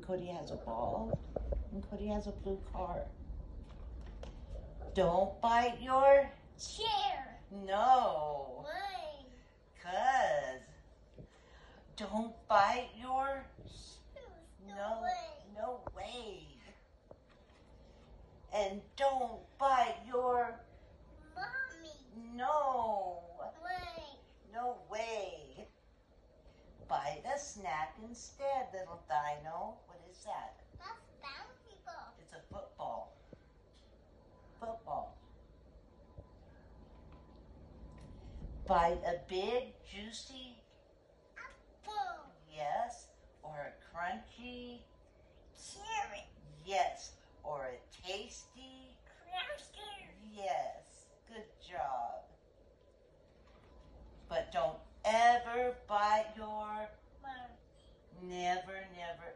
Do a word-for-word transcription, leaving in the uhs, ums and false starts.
Cody has a ball, and Cody has a blue car. Don't bite your chair. No. Why? Cause don't bite your Shoes. No, no way. no way. And don't bite your Mommy. no Way. no way. Bite a snack instead, little dino. What is that? That's bouncy ball. It's a football. Football. Bite a big, juicy, Apple. yes, or a crunchy, Carrot. yes, or a tasty, Cracker. yes. Good job. But don't ever bite your, Mom. never, never,